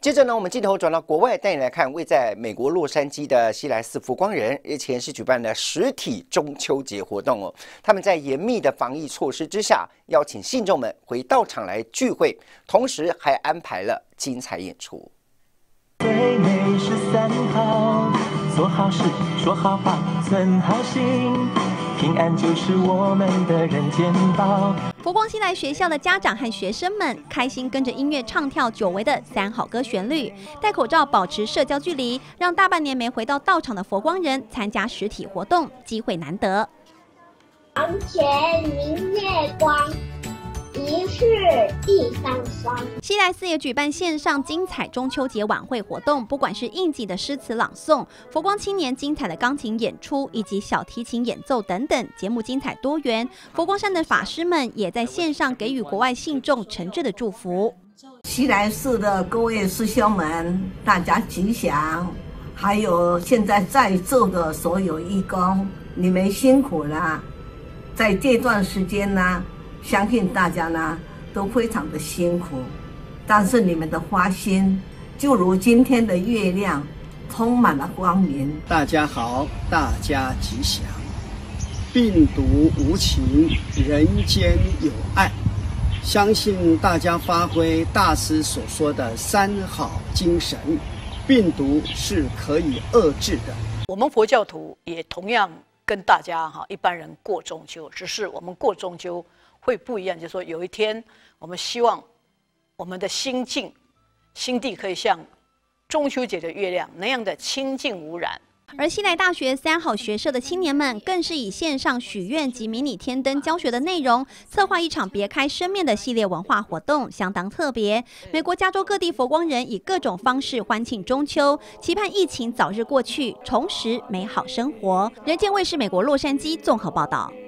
接着呢，我们镜头转到国外，带你来看位在美国洛杉矶的西来寺佛光人，日前是举办了实体中秋节活动哦。他们在严密的防疫措施之下，邀请信众们回道场来聚会，同时还安排了精彩演出。 最美13号，做好事，说好话，存好心，平安就是我们的人间宝。 佛光西来学校的家长和学生们开心跟着音乐唱跳久违的3好歌旋律，戴口罩保持社交距离，让大半年没回到道场的佛光人参加实体活动，机会难得。 床前明月光，疑是地上霜。 西来寺也举办线上精彩中秋节晚会活动，不管是应景的诗词朗诵、佛光青年精彩的钢琴演出，以及小提琴演奏等等，节目精彩多元。佛光山的法师们也在线上给予国外信众诚挚的祝福。 西来寺的各位师兄们，大家吉祥！还有现在在座的所有义工，你们辛苦了。在这段时间呢，相信大家呢都非常的辛苦，但是你们的花心就如今天的月亮，充满了光明。 大家好，大家吉祥。病毒无情，人间有爱。相信大家发挥大师所说的3好精神，病毒是可以遏制的。 我们佛教徒也同样跟大家一般人过中秋，只是我们过中秋会不一样，就是说有一天我们希望我们的心境、心地可以像中秋节的月亮那样的清净无染。 而西来大学3好学社的青年们更是以线上许愿及迷你天灯教学的内容，策划一场别开生面的系列文化活动，相当特别。美国加州各地佛光人以各种方式欢庆中秋，期盼疫情早日过去，重拾美好生活。人间卫视美国洛杉矶综合报道。